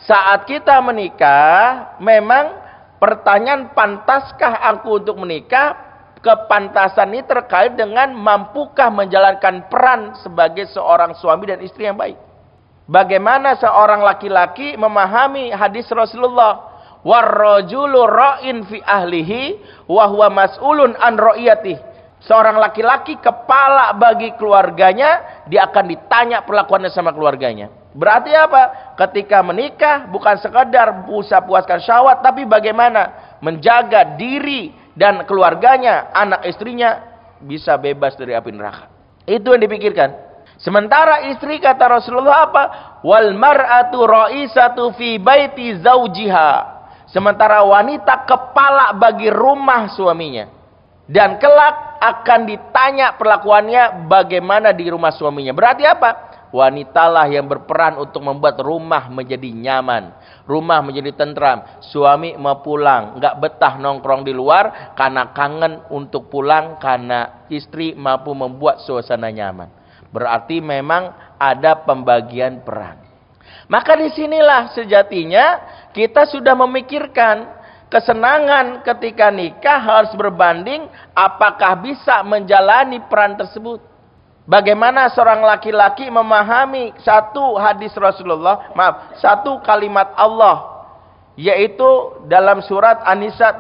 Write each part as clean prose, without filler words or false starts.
Saat kita menikah, memang pertanyaan pantaskah aku untuk menikah, kepantasan ini terkait dengan mampukah menjalankan peran sebagai seorang suami dan istri yang baik. Bagaimana seorang laki-laki memahami hadis Rasulullah, warrajulu ra'in fi ahlihi wa huwa mas'ulun an ra'iyatihi. Seorang laki-laki kepala bagi keluarganya, dia akan ditanya perlakuannya sama keluarganya. Berarti apa? Ketika menikah bukan sekadar puaskan syahwat, tapi bagaimana menjaga diri dan keluarganya, anak istrinya bisa bebas dari api neraka. Itu yang dipikirkan. Sementara istri, kata Rasulullah apa? Wal mar'atu ra'isatu fi baiti zaujiha. Sementara wanita kepala bagi rumah suaminya. Dan kelak akan ditanya perlakuannya bagaimana di rumah suaminya. Berarti apa? Wanitalah yang berperan untuk membuat rumah menjadi nyaman, rumah menjadi tentram. Suami mau pulang, nggak betah nongkrong di luar karena kangen untuk pulang, karena istri mampu membuat suasana nyaman. Berarti memang ada pembagian peran. Maka disinilah sejatinya kita sudah memikirkan kesenangan ketika nikah harus berbanding apakah bisa menjalani peran tersebut. Bagaimana seorang laki-laki memahami satu hadis Rasulullah, satu kalimat Allah, yaitu dalam surat An-Nisa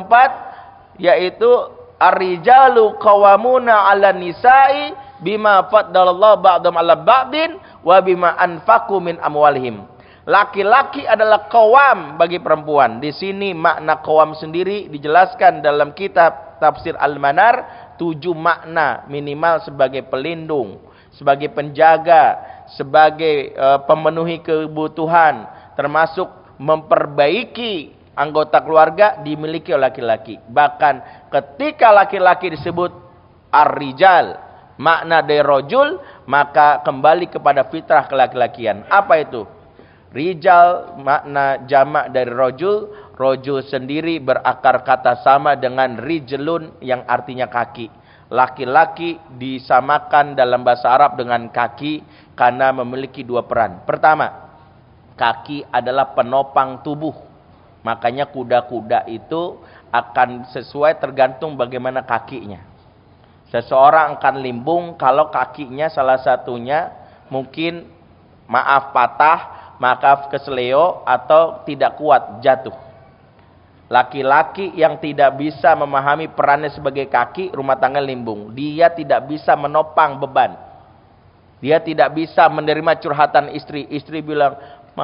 34, yaitu ar-rijalu qawwamuna 'alan nisa'i bima faddalallahu ba'dhum 'ala ba'din wa bima anfaqu min amwalihim. Laki-laki adalah qawam bagi perempuan. Di sini makna qawam sendiri dijelaskan dalam kitab Tafsir Al-Manar, 7 makna minimal: sebagai pelindung, sebagai penjaga, sebagai pemenuhi kebutuhan, termasuk memperbaiki anggota keluarga dimiliki oleh laki-laki. Bahkan ketika laki-laki disebut ar-rijal, makna dari rojul, maka kembali kepada fitrah kelaki-lakian. Apa itu? Rijal makna jamak dari rojul. Rojul sendiri berakar kata sama dengan rijlun yang artinya kaki. Laki-laki disamakan dalam bahasa Arab dengan kaki karena memiliki 2 peran. Pertama, kaki adalah penopang tubuh. Makanya kuda-kuda itu akan sesuai tergantung bagaimana kakinya. Seseorang akan limbung kalau kakinya salah satunya mungkin patah, maka keseleo atau tidak kuat, jatuh. Laki-laki yang tidak bisa memahami perannya sebagai kaki rumah tangga limbung. Dia tidak bisa menopang beban. Dia tidak bisa menerima curhatan istri. Istri bilang,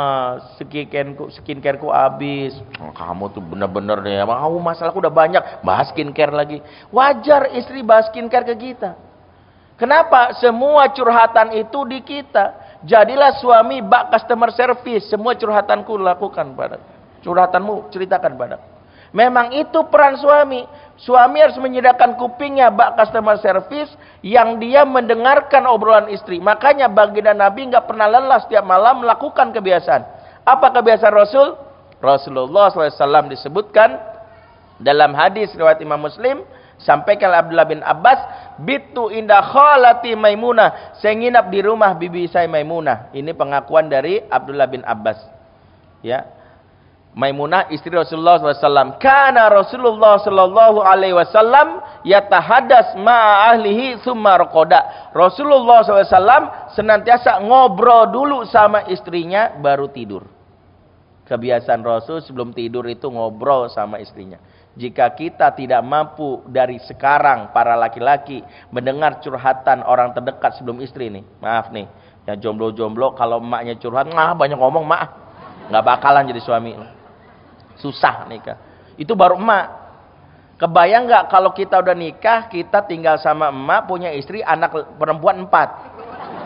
skincareku habis. Kamu tuh bener-bener deh. Kamu masalahku udah banyak. Bahas skincare lagi. Wajar istri bahas skincare ke kita. Kenapa? Semua curhatan itu di kita. Jadilah suami bak customer service. Semua curhatanku lakukan padaku. Curhatanmu ceritakan padaku. Memang itu peran suami. Suami harus menyediakan kupingnya bak customer service yang dia mendengarkan obrolan istri. Makanya baginda Nabi nggak pernah lelah setiap malam melakukan kebiasaan. Apa kebiasaan Rasul? Rasulullah SAW disebutkan dalam hadis riwayat Imam Muslim, sampaikan Abdullah bin Abbas, bitu indah khalati Maimunah, saya nginap di rumah bibi saya Maimunah. Ini pengakuan dari Abdullah bin Abbas. Ya, Maimunah istri Rasulullah SAW. Kana Rasulullah Sallallahu Alaihi Wasallam yatahadas ma ahlihi summa raqada. Rasulullah SAW senantiasa ngobrol dulu sama istrinya baru tidur. Kebiasaan Rasul sebelum tidur itu ngobrol sama istrinya. Jika kita tidak mampu dari sekarang para laki-laki mendengar curhatan orang terdekat sebelum istri nih, maaf nih, yang jomblo-jomblo kalau emaknya curhat, banyak ngomong mak, nggak bakalan jadi suami, susah nikah. Itu baru emak. Kebayang nggak kalau kita udah nikah, kita tinggal sama emak, punya istri, anak perempuan 4.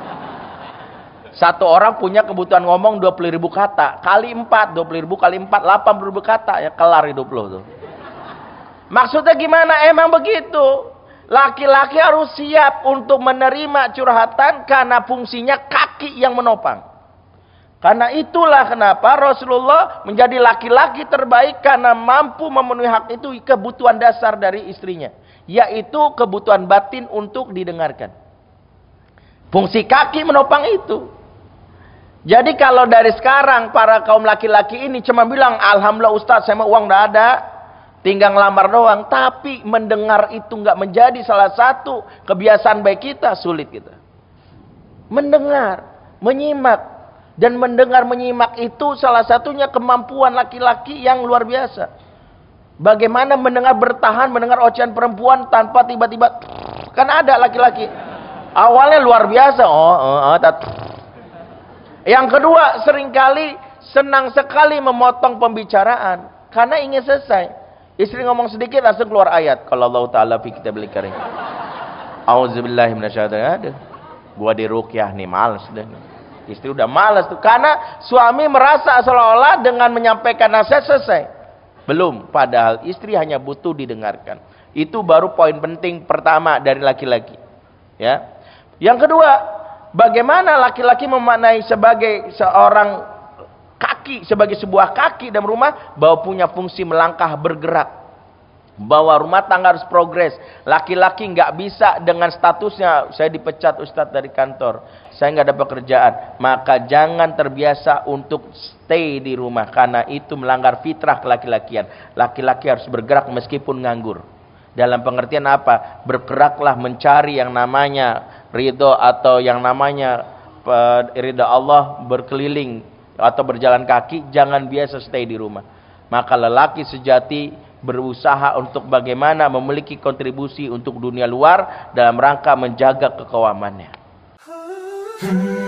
Satu orang punya kebutuhan ngomong 20.000 kata, kali 4, 20.000 kali 4, 80.000 kata, ya kelar hidup lo tuh. Maksudnya gimana? Emang begitu. Laki-laki harus siap untuk menerima curhatan karena fungsinya kaki yang menopang. Karena itulah kenapa Rasulullah menjadi laki-laki terbaik karena mampu memenuhi hak itu, kebutuhan dasar dari istrinya. Yaitu kebutuhan batin untuk didengarkan. Fungsi kaki menopang itu. Jadi kalau dari sekarang para kaum laki-laki ini cuma bilang, alhamdulillah Ustaz, saya mau uang udah ada, tinggal ngelamar doang. Tapi mendengar itu nggak menjadi salah satu kebiasaan baik kita, sulit kita. Mendengar, menyimak. Dan mendengar, menyimak itu salah satunya kemampuan laki-laki yang luar biasa. Bagaimana mendengar bertahan, mendengar ocehan perempuan tanpa tiba-tiba. Kan ada laki-laki. Awalnya luar biasa. Yang kedua, seringkali senang sekali memotong pembicaraan karena ingin selesai. Istri ngomong sedikit langsung keluar ayat. Kalau Allah Ta'ala fi kitabil karim. Auzubillahi minasyaitonir. Gua diruqyah nih, males deh. Istri udah males tuh karena suami merasa seolah-olah dengan menyampaikan nasihat selesai. Belum, padahal istri hanya butuh didengarkan. Itu baru poin penting pertama dari laki-laki. Ya. Yang kedua, bagaimana laki-laki memaknai sebagai seorang kaki, sebagai sebuah kaki dalam rumah, bahwa punya fungsi melangkah bergerak. Bahwa rumah tangga harus progres. Laki-laki nggak bisa dengan statusnya, saya dipecat Ustadz dari kantor, saya nggak ada pekerjaan. Maka jangan terbiasa untuk stay di rumah, karena itu melanggar fitrah kelaki-lakian. Laki-laki harus bergerak meskipun nganggur. Dalam pengertian apa? Bergeraklah mencari yang namanya ridho atau yang namanya ridho Allah, berkeliling atau berjalan kaki. Jangan biasa stay di rumah. Maka lelaki sejati berusaha untuk bagaimana memiliki kontribusi untuk dunia luar dalam rangka menjaga kekawamannya.